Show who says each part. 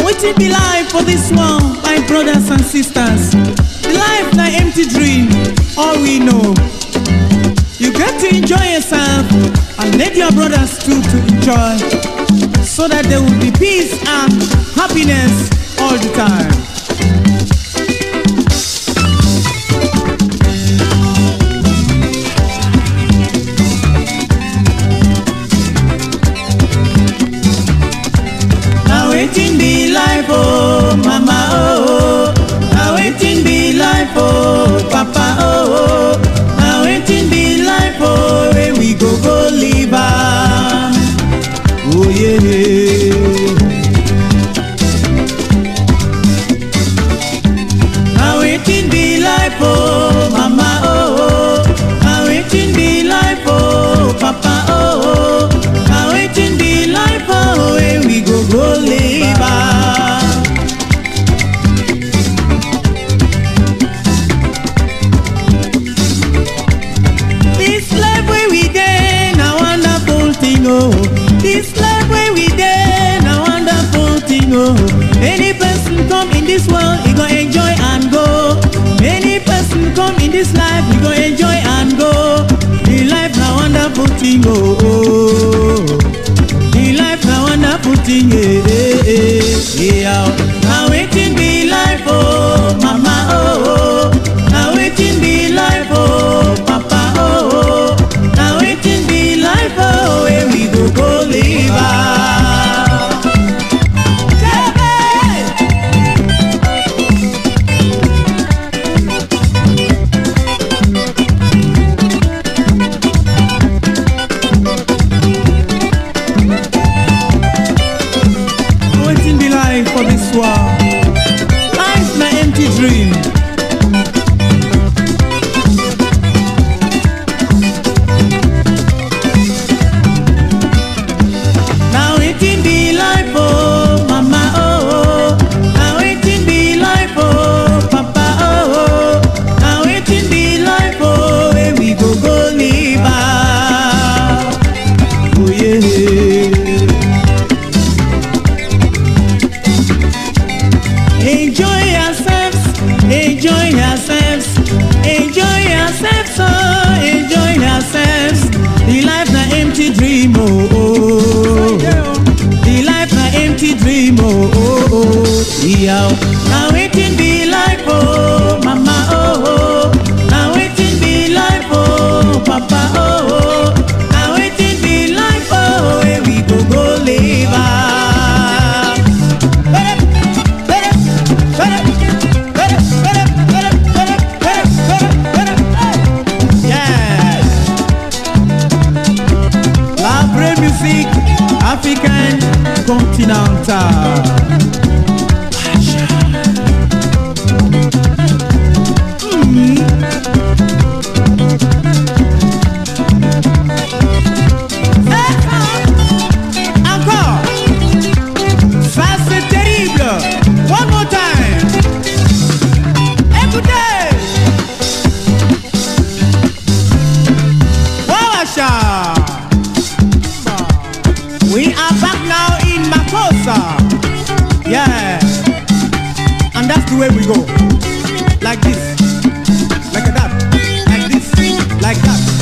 Speaker 1: Wetin be life for this world, my brothers and sisters? The life na empty dream, all we know. You get to enjoy yourself and let your brothers too to enjoy, so that there will be peace and happiness all the time. Now waiting be life, oh mama, oh. Now waiting be life, oh papa, oh. Now waiting be life, oh, where we go live am. Oh yeah. Now waiting be life, oh mama, oh. Now waiting be life, oh papa, oh. Now waiting be life, oh, where we go live am. This life where we dey na wonderful thing, oh. This life where we dey na wonderful thing, oh. Any person come in this world, he go enjoy and go. Any person come in this life, he go enjoy and go. The life na wonderful thing, oh, oh. The life na wonderful thing, yeah. Now waiting be life, oh mama, oh. Now waiting be life, oh papa, oh. Now waiting be life, oh, where we go live am. Waiting be life for this world. Life na empty dream. Now waiting be life, oh mama, oh. Now waiting be life, oh papa, oh. Now waiting be life, oh, where we go live am. Oh yeah. Enjoy yourselves, enjoy yourselves, enjoy yourselves, oh, enjoy yourselves. The life na empty dream, oh, oh. The life na empty dream, oh, oh, oh. Yeah. Now waiting be life, oh mama, oh, oh. Now waiting be life, oh papa, oh, oh. Now waiting be life, oh, where we go live am. La vraie musique africaine continentale. Encore. Ça c'est terrible. One more time. Écoutez. Wawacha. We are back now in Makosa. Yeah. And that's the way we go. Like this. Like that. Like this. Like that.